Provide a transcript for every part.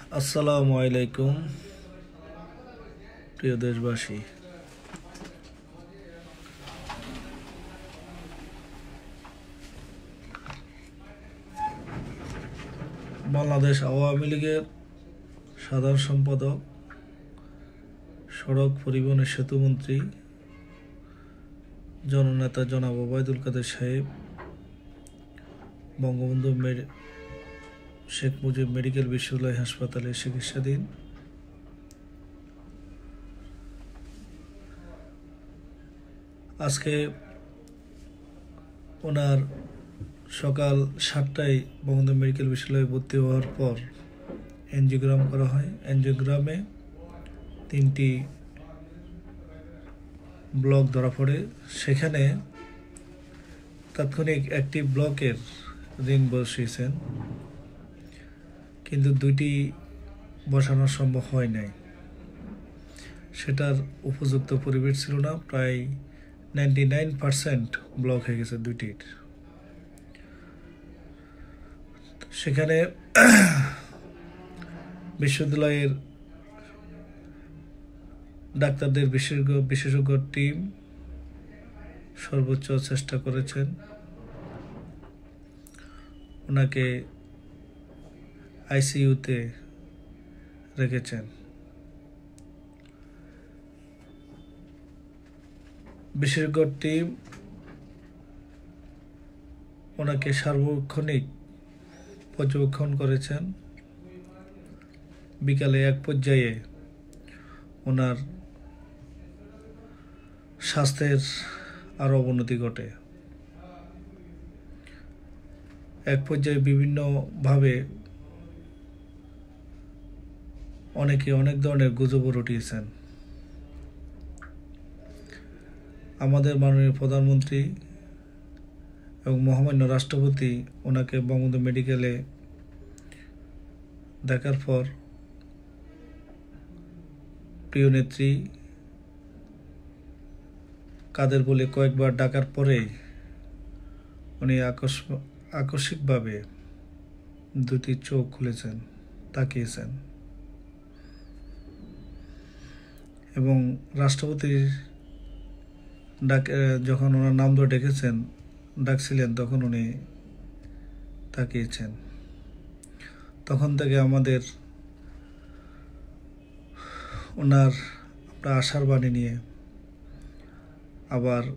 আসসালামু আলাইকুম প্রিয় দেশবাসী। বাংলাদেশ আওয়ামী লীগের সাধারণ সম্পাদক, সড়ক পরিবহন সেতুমন্ত্রী জননেতা জনাব ওবায়দুল কাদের সাহেব বঙ্গবন্ধু শেখ মুজিব মেডিকেল বিশ্ববিদ্যালয় হাসপাতালে চিকিৎসাধীন। আজকে ওনার সকাল 7টায় বঙ্গবন্ধু মেডিকেল বিশ্ববিদ্যালয়ে ভর্তি হওয়ার পর এনজিওগ্রাম করা হয়। এনজিওগ্রামে 3টি ব্লক ধরা পড়ে। সেখানে তাৎক্ষণিক একটি ব্লকের রিং বসিয়েছেন, কিন্তু 2টি বসানো সম্ভব হয় নাই। সেটার উপযুক্ত পরিবেশ ছিল না। প্রায় 99% ব্লক হয়ে গেছে 2টির। সেখানে বিশ্ববিদ্যালয়ের ডাক্তারদের বিশেষজ্ঞ টিম সর্বোচ্চ চেষ্টা করেছেন। ওনাকে আইসিইউতে রেখেছেন। বিশেষজ্ঞ টিম ওনাকে সার্বক্ষণিক পর্যবেক্ষণ করেছেন। বিকালে এক পর্যায়ে ওনার স্বাস্থ্যের আরো অবনতি ঘটে। এক পর্যায়ে বিভিন্নভাবে অনেকে অনেক ধরনের গুজব রটিয়েছেন। আমাদের মাননীয় প্রধানমন্ত্রী এবং মহামান্য রাষ্ট্রপতি ওনাকে বঙ্গবন্ধু মেডিকেলে দেখার পর প্রিয় নেত্রী কাদের বলে কয়েকবার ডাকার পরে উনি আকস্মিকভাবে 2টি চোখ খুলেছেন, তাকিয়েছেন এবং রাষ্ট্রপতির যখন ওনার নাম ধরে ডাকছিলেন তখন উনি তাকিয়েছেন। তখন থেকে আমাদের ওনার আশার বাণী নিয়ে আবার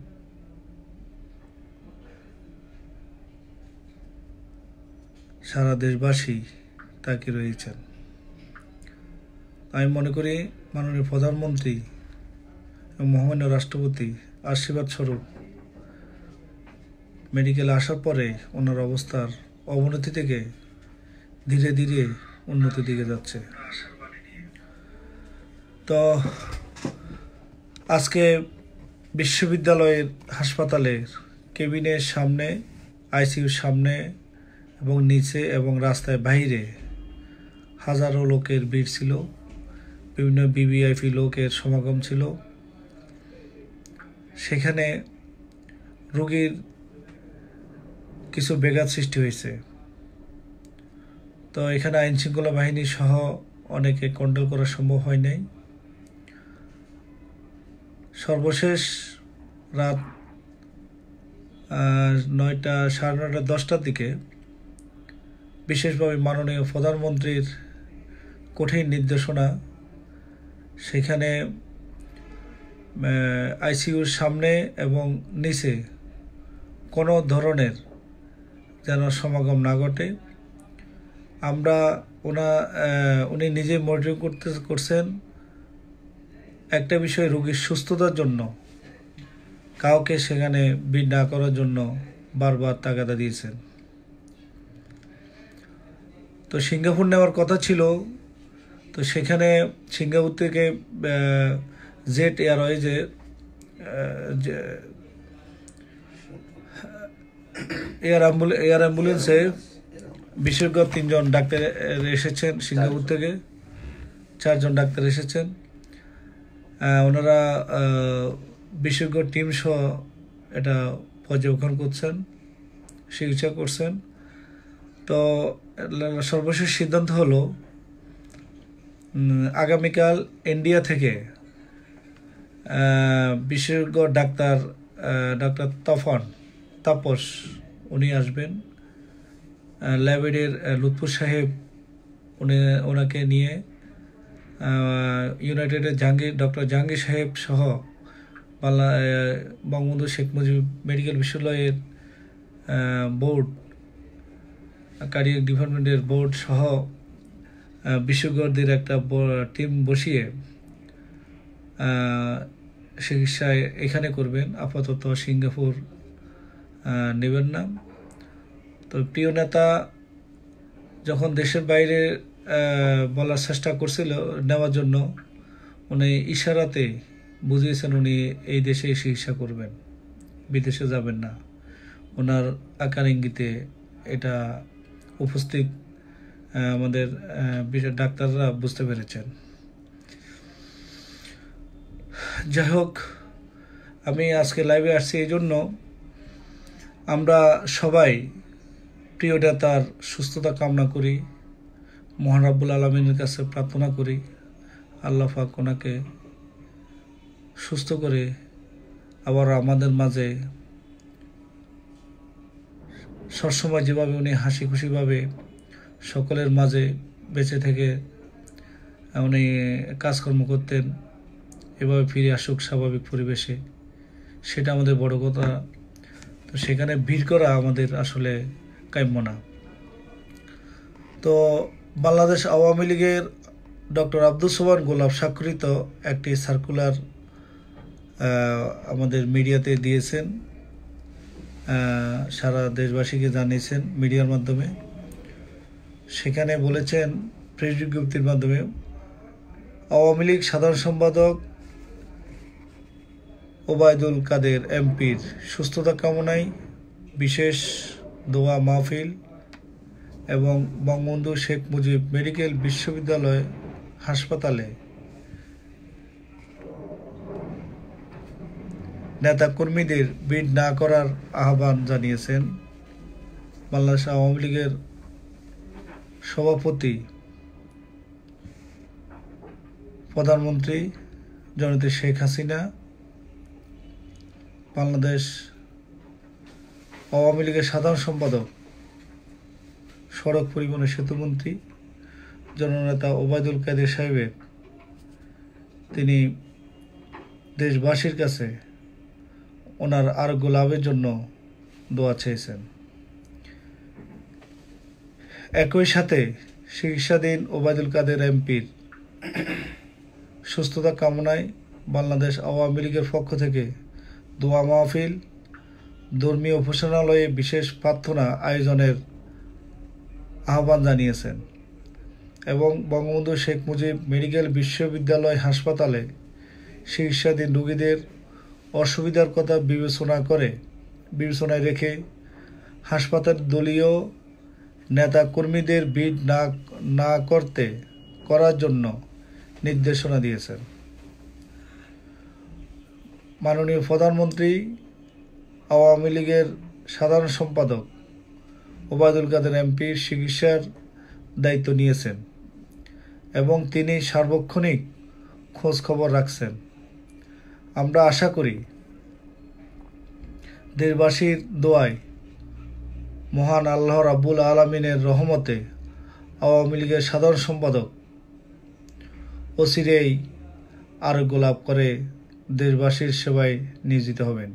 সারা দেশবাসী তাকিয়ে রয়েছেন। আমি মনে করি মাননীয় প্রধানমন্ত্রী এবং মহামান্য রাষ্ট্রপতি আশীর্বাদ স্বরূপ মেডিকেলে আসার পরে ওনার অবস্থার অবনতি থেকে ধীরে ধীরে উন্নতির দিকে যাচ্ছে। তো আজকে বিশ্ববিদ্যালয়ের হাসপাতালের কেবিনের সামনে, আইসিইউর সামনে এবং নিচে এবং রাস্তায় বাইরে হাজারো লোকের ভিড় ছিল। বিভিন্ন ভিভিআইপি লোকের সমাগম ছিল। সেখানে রোগীর কিছু ব্যাঘাত সৃষ্টি হয়েছে। তো এখানে আইন শৃঙ্খলা বাহিনী সহ অনেকে কন্ট্রোল করা সম্ভব হয় নাই। সর্বশেষ রাত 9টা, সাড়ে 9টা, 10টার দিকে বিশেষভাবে মাননীয় প্রধানমন্ত্রীর কঠিন নির্দেশনা, সেখানে আইসিইউর সামনে এবং নিচে কোনো ধরনের যেন সমাগম না ঘটে। উনি নিজে মনিটরিং করছেন। একটা বিষয়, রোগীর সুস্থতার জন্য কাউকে সেখানে ভিড় না করার জন্য বারবার তাগাদা দিয়েছেন। তো সিঙ্গাপুর নেওয়ার কথা ছিল, তো সেখানে সিঙ্গাপুর থেকে জেট এয়ারওয়েজে এয়ার অ্যাম্বুলেন্সে বিশেষজ্ঞ 3জন ডাক্তার এসেছেন। সিঙ্গাপুর থেকে 4জন ডাক্তার এসেছেন। ওনারা বিশেষজ্ঞ টিম সহ এটা পর্যবেক্ষণ করছেন, চিকিৎসা করছেন। তো সর্বশেষ সিদ্ধান্ত হলো আগামীকাল ইন্ডিয়া থেকে বিশেষজ্ঞ ডাক্তার তাপস উনি আসবেন। ল্যাবেডের লুৎফর সাহেব ওনাকে নিয়ে ইউনাইটেডের ডক্টর জাহাঙ্গীর সাহেব সহ বঙ্গবন্ধু শেখ মুজিব মেডিকেল বিশ্ববিদ্যালয়ের বোর্ড, কার্ডিয়াক ডিপার্টমেন্টের বোর্ড সহ বিশেষজ্ঞদের একটা টিম বসিয়ে চিকিৎসা এখানে করবেন। আপাতত সিঙ্গাপুর নেবেন না। তো প্রিয় নেতা যখন দেশের বাইরে বলার চেষ্টা করছিল নেওয়ার জন্য, উনি ইশারাতে বুঝিয়েছেন উনি এই দেশে চিকিৎসা করবেন, বিদেশে যাবেন না। ওনার আকার ইঙ্গিতে এটা উপস্থিত আমাদের ডাক্তাররা বুঝতে পেরেছেন। যাই হোক, আমি আজকে লাইভে আসছি এই জন্য, আমরা সবাই প্রিয় নেতার সুস্থতা কামনা করি, মহান রাব্বুল আলামিনের কাছে প্রার্থনা করি আল্লাহ পাক ওনাকে সুস্থ করে আবার আমাদের মাঝে সবসময় যেভাবে উনি হাসি খুশিভাবে সকলের মাঝে বেঁচে থেকে উনি কাজকর্ম করতেন, এভাবে ফিরে আসুক স্বাভাবিক পরিবেশে, সেটা আমাদের বড় কথা। তো সেখানে ভিড় করা আমাদের আসলে কাম্য না। তো বাংলাদেশ আওয়ামী লীগের ডক্টর আব্দুল সোবহান গোলাপ স্বাক্ষরিত একটি সার্কুলার আমাদের মিডিয়াতে দিয়েছেন, সারা দেশবাসীকে জানিয়েছেন মিডিয়ার মাধ্যমে। সেখানে বলেছেন প্রেস বিজ্ঞপ্তির মাধ্যমে, আওয়ামী লীগ সাধারণ সম্পাদক ওবায়দুল কাদের এমপির সুস্থতা কামনায় বিশেষ দোয়া মাহফিল এবং বঙ্গবন্ধু শেখ মুজিব মেডিকেল বিশ্ববিদ্যালয় হাসপাতালে নেতাকর্মীদের ভিড় না করার আহ্বান জানিয়েছেন বাংলাদেশ আওয়ামী লীগের সভাপতি প্রধানমন্ত্রী জননেত্রী শেখ হাসিনা, বাংলাদেশ আওয়ামী লীগের সাধারণ সম্পাদক সড়ক পরিবহন সেতুমন্ত্রী জননেতা ওবায়দুল কাদের সাহেবের, তিনি দেশবাসীর কাছে ওনার আরোগ্য লাভের জন্য দোয়া চেয়েছেন। একই সাথে চিকিৎসাধীন ওবায়দুল কাদের এমপির সুস্থতা কামনায় বাংলাদেশ আওয়ামী লীগের পক্ষ থেকে দোয়া মাহফিল, ধর্মীয় উপাসনালয়ে বিশেষ প্রার্থনা আয়োজনের আহ্বান জানিয়েছেন এবং বঙ্গবন্ধু শেখ মুজিব মেডিকেল বিশ্ববিদ্যালয় হাসপাতালে চিকিৎসাধীন রোগীদের অসুবিধার কথা বিবেচনায় রেখে হাসপাতাল দলীয় নেতা কর্মীদের ভিড় না করার জন্য নির্দেশনা দিয়েছেন। মাননীয় প্রধানমন্ত্রী আওয়ামী লীগের সাধারণ সম্পাদক ওবায়দুল কাদের এমপির চিকিৎসার দায়িত্ব নিয়েছেন এবং তিনি সার্বক্ষণিক খোঁজ খবর রাখছেন। আমরা আশা করি দেশবাসীর দোয়ায় মহান আল্লাহ রাব্বুল আলামিনের রহমতে আওয়ামী লীগের সাধারণ সম্পাদক অচিরেই আরোগ্য লাভ করে দেশবাসীর সেবায় নিয়োজিত হবেন।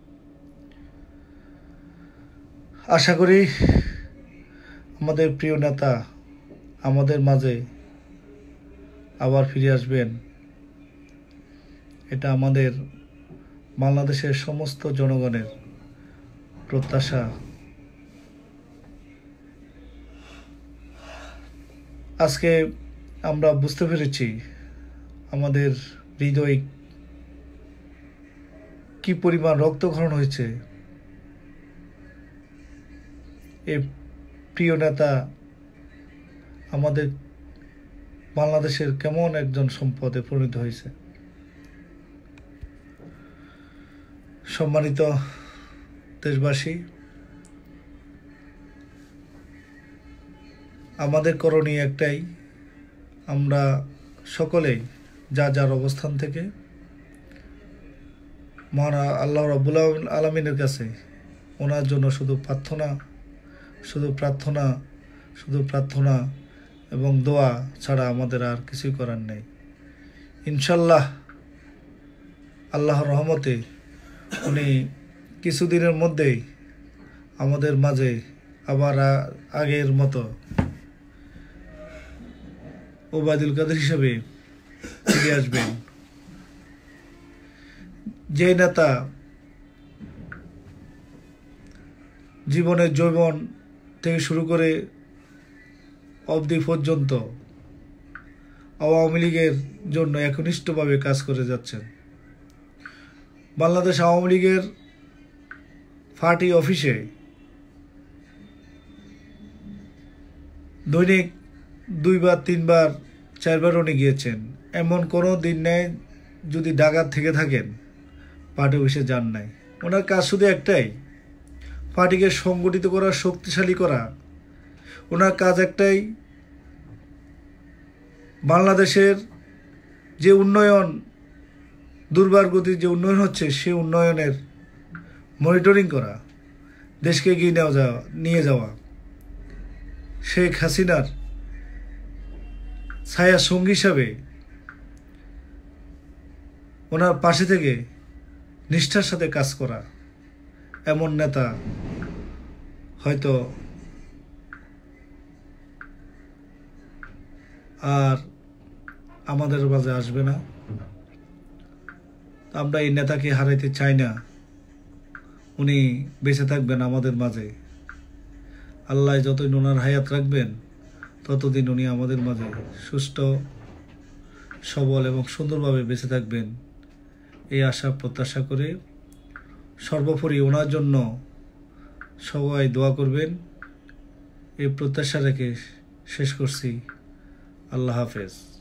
আশা করি আমাদের প্রিয় নেতা আমাদের মাঝে আবার ফিরে আসবেন, এটা আমাদের বাংলাদেশের সমস্ত জনগণের প্রত্যাশা। আজকে আমরা বুঝতে পেরেছি আমাদের হৃদয় কি পরিমাণ রক্তক্ষরণ হয়েছে। এই প্রিয় নেতা আমাদের বাংলাদেশের কেমন একজন সম্পদে পরিণত হয়েছে। সম্মানিত দেশবাসী, আমাদের করণীয় একটাই, আমরা সকলেই যার যার অবস্থান থেকে মহান আল্লাহ রাব্বুল আলামিনের কাছে ওনার জন্য শুধু প্রার্থনা এবং দোয়া ছাড়া আমাদের আর কিছুই করার নেই। ইনশাল্লাহ আল্লাহর রহমতে উনি কিছুদিনের মধ্যেই আমাদের মাঝে আবার আগের মতো ওবায়দুল কাদের হিসেবে ফিরে আসবেন। যে নেতা জীবনের যৌবন থেকে শুরু করে অবধি পর্যন্ত আওয়ামী লীগের জন্য একনিষ্ঠভাবে কাজ করে যাচ্ছেন। বাংলাদেশ আওয়ামী লীগের পার্টি অফিসে দৈনিক 2 বার 3 বার 4 বার উনি গিয়েছেন। এমন কোনো দিন নেই যদি ঢাকা থেকে থাকেন পার্টি অফিসে যান নাই। ওনার কাজ শুধু একটাই, পার্টিকে সংগঠিত করা, শক্তিশালী করা। ওনার কাজ একটাই, বাংলাদেশের যে উন্নয়ন, দুর্বার গতির যে উন্নয়ন হচ্ছে সে উন্নয়নের মনিটরিং করা, দেশকে এগিয়ে নিয়ে যাওয়া, শেখ হাসিনার ছায়া সঙ্গী হিসাবে ওনার পাশে থেকে নিষ্ঠার সাথে কাজ করা। এমন নেতা হয়তো আর আমাদের মাঝে আসবে না। আমরা এই নেতাকে হারাইতে চাই না। উনি বেঁচে থাকবেন আমাদের মাঝে। আল্লাহ যতদিন ওনার হায়াত রাখবেন ততদিন উনি আমাদের মাঝে সুস্থ, সবল এবং সুন্দরভাবে বেঁচে থাকবেন, এই আশা প্রত্যাশা করে সর্বোপরি ওনার জন্য সবাই দোয়া করবেন, এই প্রত্যাশা রেখে শেষ করছি। আল্লাহ হাফেজ।